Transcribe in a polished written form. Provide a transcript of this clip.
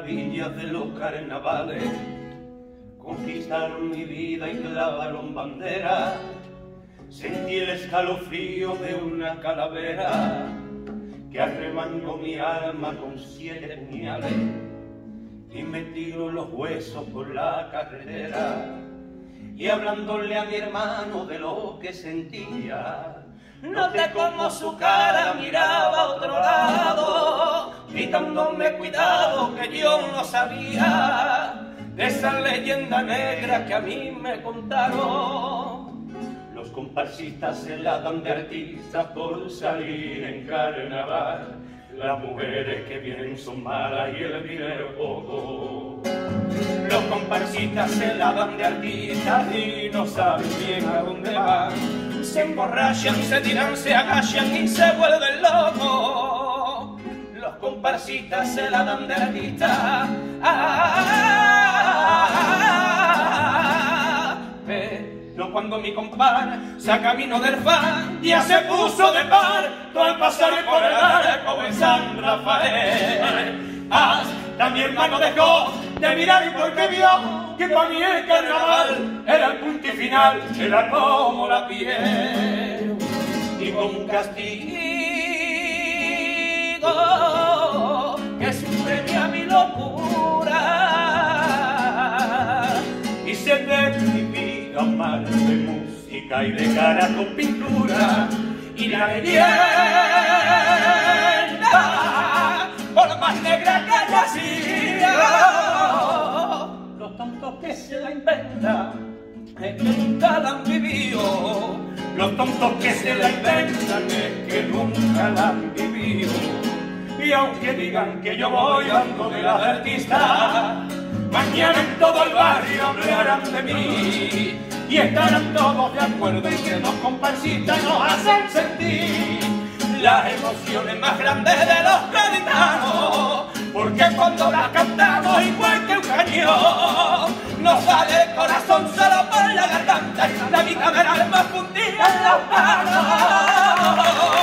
maravillas de los carnavales conquistaron mi vida y clavaron bandera. Sentí el escalofrío de una calavera que arremangó mi alma con 7 puñales y me tiró los huesos por la carretera. Y hablándole a mi hermano de lo que sentía, noté como su cara miraba a otro lado, gritándome cuidado que yo no sabía de esa leyenda negra que a mí me contaron. Los comparsistas se la dan de artistas por salir en carnaval. Las mujeres que vienen son malas y el dinero poco. Los comparsistas se la dan de artistas y no saben bien a dónde van. Se emborrachan, se tiran, se agachan y se vuelven locos. Los comparsistas se la dan de artistas. Pero cuando mi compadre se camino del fan, ya se puso de par, todo al pasar por el arco de San Rafael. Hasta mi hermano dejó de mirar y porque vio que para mí el carnaval era el punto y final, era como la piel. Y con un castigo que premia mi locura y se desvivía mal de música y de cara con pintura. Y la leyenda, por más negra que haya sido, los tontos que se la inventan es que nunca la han vivido. Los tontos que se la inventan es que nunca la han vivido. Y aunque digan que yo voy ando de la artista, mañana en todo el barrio hablarán de mí y estarán todos de acuerdo en que los comparsistas nos hacen sentir las emociones más grandes de los gaditanos, porque cuando las cantamos igual que un cañón nos sale el corazón solo por la garganta y la mitad del alma fundida en las manos.